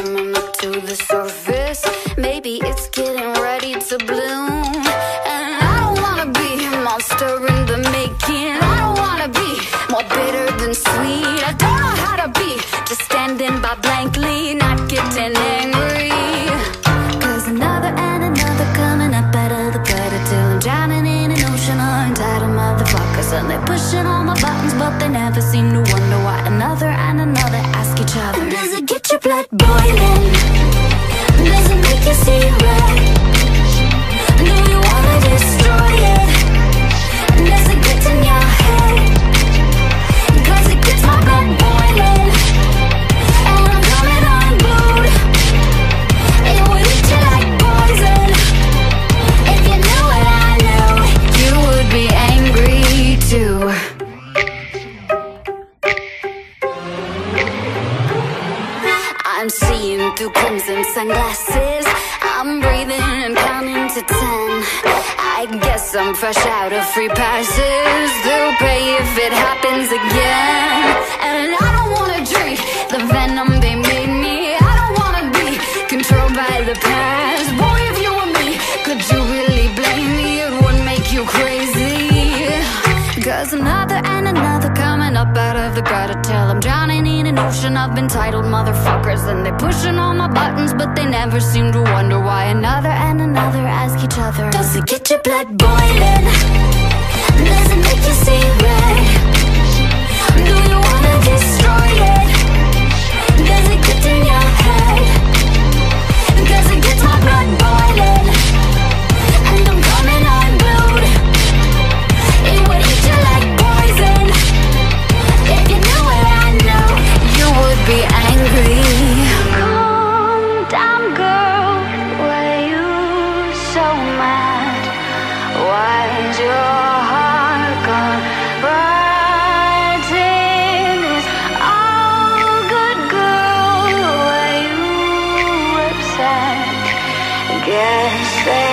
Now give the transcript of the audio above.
coming up to the surface. Maybe it's getting ready to bloom. And I don't wanna be a monster in the making. I don't wanna be more bitter than sweet. I don't know how to be just standing by blankly, not getting angry. Cause another and another coming up out of the gutter till I'm drowning in an ocean of entitled motherfuckers. And they're pushing all my buttons, but they never seem to wonder why another and another ask each other, does it get your blood boiling? Does it make you see red? Do you wanna destroy it? Does it get in your head? Cause it gets my blood boiling, and I'm coming unglued. It would eat you like poison. If you knew what I knew, you would be angry too. I'm seeing through crimson sunglasses. I'm breathing and counting to 10. I guess I'm fresh out of free passes. They'll pay if it happens again. And I don't wanna drink the venom they made me. I don't wanna be controlled by the past. Boy, if you were me, could you really blame me? It would make you crazy. Cause another and another coming up out of the gutter till I'm drowning in an ocean of entitled motherfuckers. And they're pushing all my buttons, but they never seem to wonder why another and another ask each other, does it get your blood boiling? Does it make you see red? Do you wanna destroy it? Does it get in your head? Cause it gets my blood boiling, and I'm coming unglued. It would eat you like poison. If you knew what I know, you would be angry. Calm down, girl, why you so mad? Why's your heart gone writing this all good, girl? Why you upset? Guess they